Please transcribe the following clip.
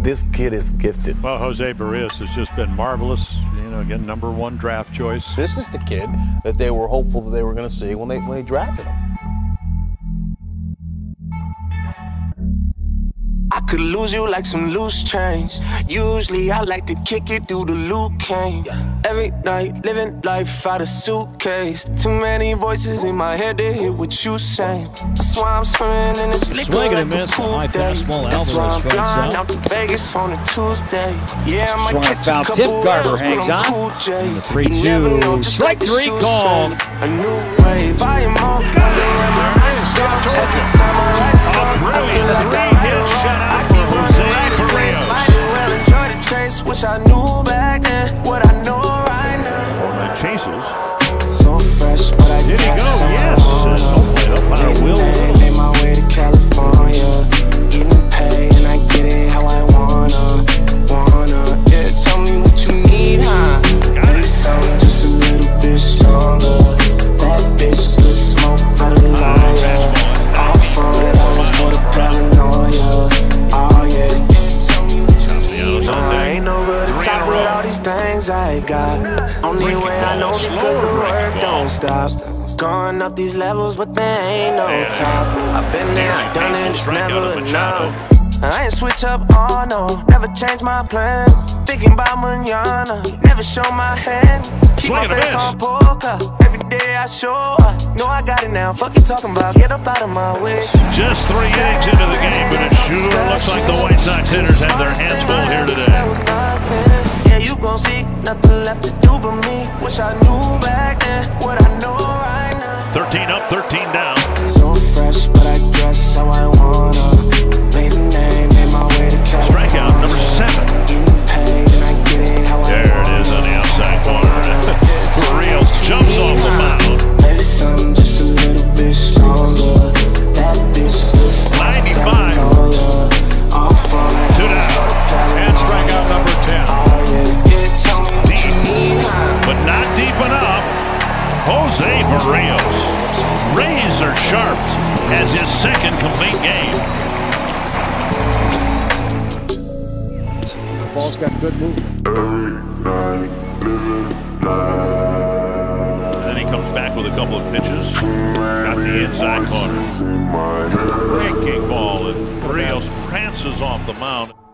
This kid is gifted. Well, Jose Barrios has just been marvelous. You know, again, #1 draft choice. This is the kid that they were hopeful that they were going to see when they drafted him. I could lose you like some loose change. Usually I like to kick it through the Luke Kane. Every night, living life out of suitcase. Too many voices in my head to hear what you saying. That's why I'm swimming in this liquor Swing and a like miss. a pool High day. fastball. That's why Alvarez I'm strikes flying out. out to Vegas on a Tuesday. Yeah, I might Swung catch a foul couple tip. Garver L's, hangs but I'm on. cool, Jay. And the You never 3-2. know, just Strike like the three shoes called. say. A new wave, I am on. Wondering where my eyes go. Every time I write a song, I feel like I write a wrong. I keep running right to place. Might as well enjoy the chase. Wish I knew back then what I know right now. Chases. So fresh, but I Did he guess go? I'm Yes. on. Up out of Will. Made my way to California, getting paid and I get it how I wanna. Yeah, tell me what you need, huh? Maybe something just a little bit stronger. That bitch good smoke, but a liar. All for it, I was for the paranoia. Oh yeah, tell me what you need. I ain't over the top with all these things I got. Only way I know because the work don't stop. Going up these levels, but there ain't no top. I've been there, I've done it, it's never enough. I ain't switch up, oh no, never change my plans. Thinking about mañana, never show my hand. Keep my face on poker, every day I show up. Know I got it now, fuck you talking about, get up out of my way. Just 3 innings into the game, but it sure looks like the White Sox hitters have their hands full here today. Yeah, you gon' see nothing left to do but me. Wish I knew back then what I know right now. 13 up, 13 down. So fresh, but I dress how I wanna. Made a name, made my way to California. Strikeout number 7. Getting paid and I get it how I There it is on the outside corner. Barrios jumps off the mound. Maybe something just a little bit stronger. That bitch was 95. 2 down. And strikeout number 10. Deep, but not deep enough. Jose Barrios, razor sharp, as his second complete game. The ball's got good movement. And then he comes back with a couple of pitches. Got the inside corner. Breaking ball, and Barrios prances off the mound.